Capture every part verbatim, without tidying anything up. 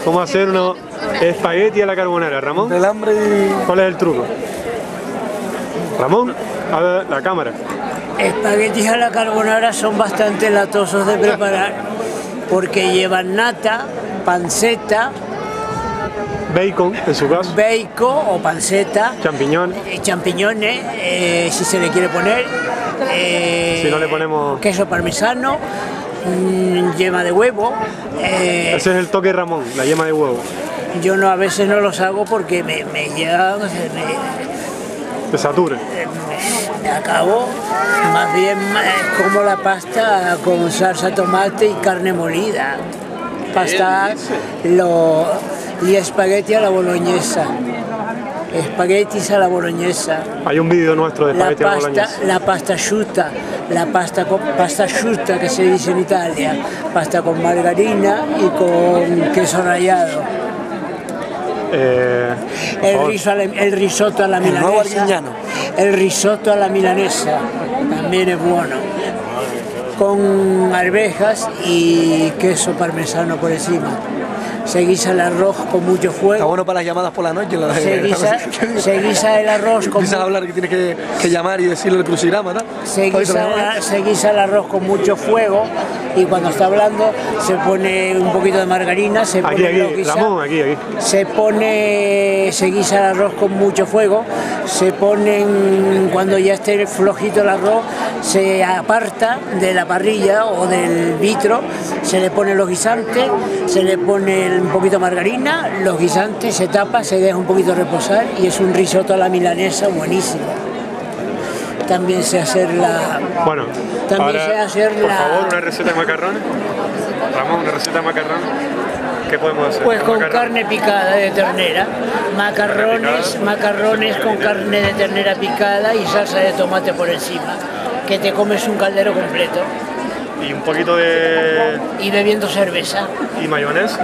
Vamos a hacer unos espagueti a la carbonara. Ramón, Del hambre y... ¿cuál es el truco? Ramón, a ver la cámara. Espaguetis a la carbonara son bastante latosos de preparar porque llevan nata, panceta, Bacon, en su caso. bacon o panceta, Champiñones. eh, champiñones, eh, si se le quiere poner, eh, Si no le ponemos... queso parmesano, mmm, yema de huevo. eh, Ese es el toque Ramón, la yema de huevo. yo no a veces no los hago porque me, me llegan, me, Te satura. me acabo, más bien eh, como la pasta con salsa tomate y carne molida. Pasta lo, y espagueti a la boloñesa. Espaguetis a la boloñesa. Hay un vídeo nuestro de La espagueti a la pasta, boloñesa. la pasta asciutta, la pasta, con, pasta asciutta que se dice en Italia. Pasta con margarina y con queso rallado. Eh, por El, favor. riso a la- el risotto a la nuevo milanesa. arguiñano. El risotto a la milanesa también es bueno. Con arvejas y queso parmesano por encima. Se guisa el arroz con mucho Está fuego. bueno para las llamadas por la noche. La de, Se guisa, se guisa el arroz con Empiezas a hablar que tienes que, que llamar y decirle el crucigrama, ¿no? Se guisa, la- se guisa el arroz con mucho fuego y cuando está hablando se pone un poquito de margarina, se Aquí, pone los aquí, guisa- Ramón, aquí, aquí. se pone, se guisa el arroz con mucho fuego, se ponen, cuando ya esté flojito el arroz, se aparta de la parrilla o del vitro, se le pone los guisantes, se le pone un poquito de margarina, los guisantes, se tapa, se deja un poquito reposar y es un risotto a la milanesa buenísimo. También sé hacer la... Bueno, También ahora, sé hacer por la- favor, una receta de macarrones. Ramón, una receta de macarrones. ¿Qué podemos hacer? Pues con Macarrones. carne picada de ternera, macarrones, macarrones con carne de ternera picada y salsa de tomate por encima, que te comes un caldero completo Y un poquito de... y bebiendo cerveza. y mayonesa.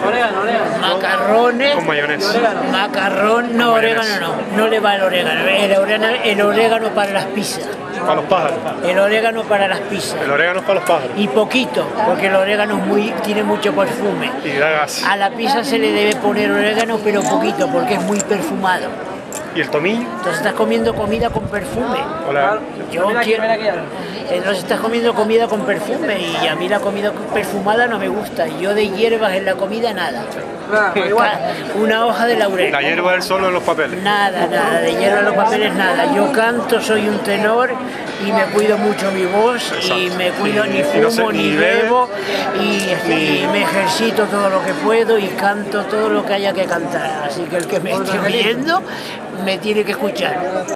Macarrones, Con mayonesa. macarrón, no, Con orégano mayonesa. no, no le va el orégano, el orégano, el orégano para las pizzas, Para los pájaros. el orégano para las pizzas. El orégano es para los pájaros. Y poquito, porque el orégano es muy, tiene mucho perfume. Y da gas. A la pizza se le debe poner orégano, pero poquito, porque es muy perfumado. ¿Y el tomillo? Entonces estás comiendo comida con perfume. Hola. Yo quiero... Entonces estás comiendo comida con perfume y a mí la comida perfumada no me gusta. Yo de hierbas en la comida nada. Una hoja de laurel. La hierba del solo en los papeles. Nada, nada, de hierba en los papeles nada. Yo canto, soy un tenor y me cuido mucho mi voz y me cuido, ni Y no fumo, sé, ni ni bebe, bebo y, y me ejercito todo lo que puedo y canto todo lo que haya que cantar. Así que el que me esté viendo me tiene que escuchar.